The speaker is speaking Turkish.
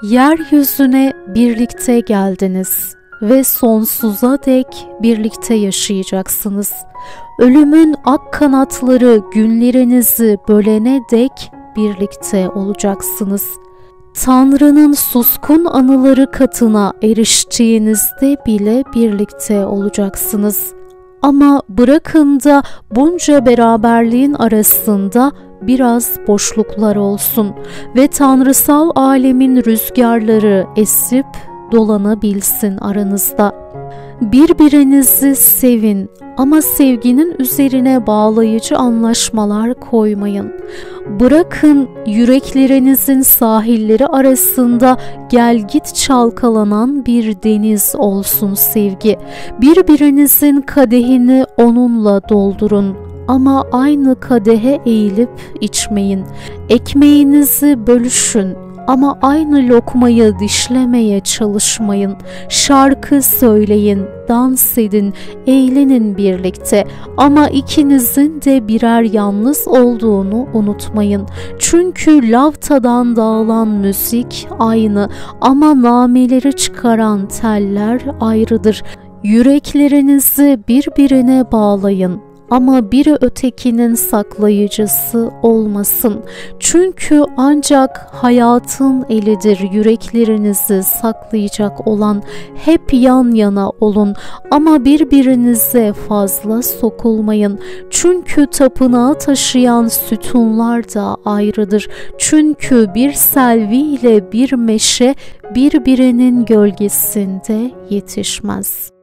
Yeryüzüne birlikte geldiniz ve sonsuza dek birlikte yaşayacaksınız. Ölümün ak kanatları günlerinizi bölene dek birlikte olacaksınız. Tanrı'nın suskun anıları katına eriştiğinizde bile birlikte olacaksınız. Ama bırakın da bunca beraberliğin arasında biraz boşluklar olsun ve tanrısal alemin rüzgarları esip dolanabilsin aranızda. Birbirinizi sevin ama sevginin üzerine bağlayıcı anlaşmalar koymayın. Bırakın yüreklerinizin sahilleri arasında gelgit çalkalanan bir deniz olsun sevgi. Birbirinizin kadehini onunla doldurun. Ama aynı kadehe eğilip içmeyin. Ekmeğinizi bölüşün ama aynı lokmayı dişlemeye çalışmayın. Şarkı söyleyin, dans edin, eğlenin birlikte ama ikinizin de birer yalnız olduğunu unutmayın. Çünkü lavtadan dağılan müzik aynı ama nameleri çıkaran teller ayrıdır. Yüreklerinizi birbirine bağlayın. Ama biri ötekinin saklayıcısı olmasın. Çünkü ancak hayatın elidir yüreklerinizi saklayacak olan. Hep yan yana olun ama birbirinize fazla sokulmayın. Çünkü tapınağı taşıyan sütunlar da ayrıdır. Çünkü bir selvi ile bir meşe birbirinin gölgesinde yetişmez.